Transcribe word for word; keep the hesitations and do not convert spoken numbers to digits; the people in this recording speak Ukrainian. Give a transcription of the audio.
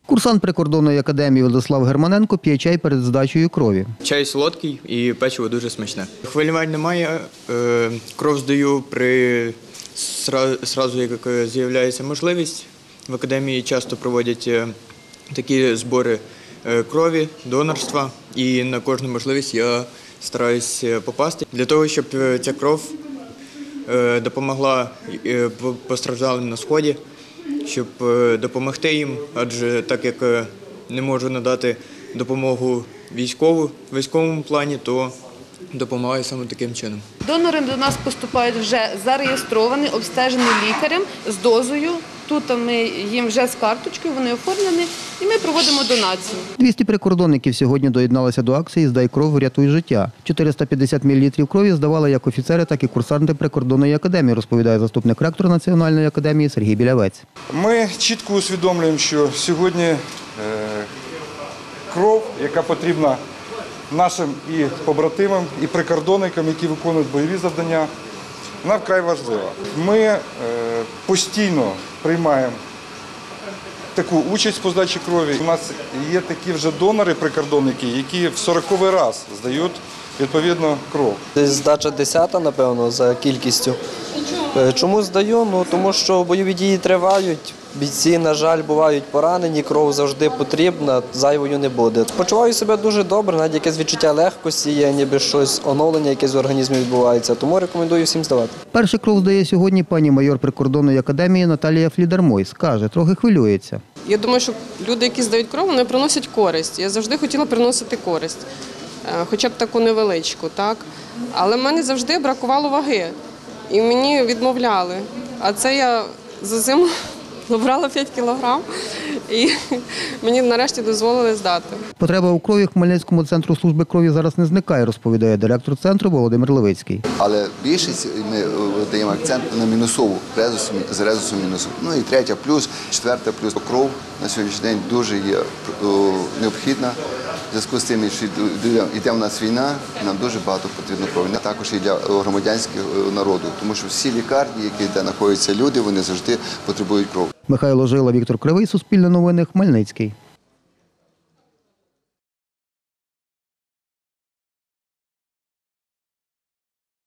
Курсант прикордонної академії Владислав Германенко п'є чай перед здачею крові. Чай солодкий і печиво дуже смачне. Хвилювань немає, кров здаю при зразу, як з'являється можливість. В академії часто проводять такі збори крові, донорства, і на кожну можливість я стараюсь попасти. Для того, щоб ця кров допомогла постраждалим на Сході, щоб допомогти їм, адже так як не можу надати допомогу військову, в військовому плані, то допомагаю саме таким чином. Донори до нас поступають вже зареєстровані, обстежені лікарем з дозою. Тут ми їм вже з карточкою, вони оформлені, і ми проводимо донацію. двісті прикордонників сьогодні доєдналися до акції «Здай кров, врятуй життя». чотириста п'ятдесят мілілітрів крові здавали як офіцери, так і курсанти прикордонної академії, розповідає заступник ректора Національної академії Сергій Білявець. Ми чітко усвідомлюємо, що сьогодні е, кров, яка потрібна нашим і побратимам, і прикордонникам, які виконують бойові завдання, вона вкрай важлива. Ми е, постійно приймаємо таку участь по здачі крові. У нас є такі вже донори-прикордонники, які в сороковий раз здають відповідно кров. Десь здача десята, напевно, за кількістю. Чому здаю? Ну, тому що бойові дії тривають. Бійці, на жаль, бувають поранені, кров завжди потрібна, зайвою не буде. Почуваю себе дуже добре, навіть якесь відчуття легкості є, ніби щось, оновлення якесь в організмі відбувається, тому рекомендую всім здавати. Перший кров здає сьогодні пані майор прикордонної академії Наталія Флідер-Мойс. Каже, трохи хвилюється. Я думаю, що люди, які здають кров, вони приносять користь. Я завжди хотіла приносити користь, хоча б таку невеличку, так? Але в мене завжди бракувало ваги, і мені відмовляли. А це я за зиму набрала п'ять кілограм, і мені нарешті дозволили здати. Потреба у крові Хмельницькому центру служби крові зараз не зникає, розповідає директор центру Володимир Левицький. Але більшість ми даємо акцент на мінусову, резус, з резусом мінусу. Ну і третя плюс, четверта плюс. Кров на сьогоднішній день дуже є необхідна. В зв'язку з тим, що йде в нас війна, нам дуже багато потрібно крові. Також і для громадянського народу, тому що всі лікарні, які де знаходяться люди, вони завжди потребують кров. Михайло Жила, Віктор Кривий, Суспільне новини, Хмельницький.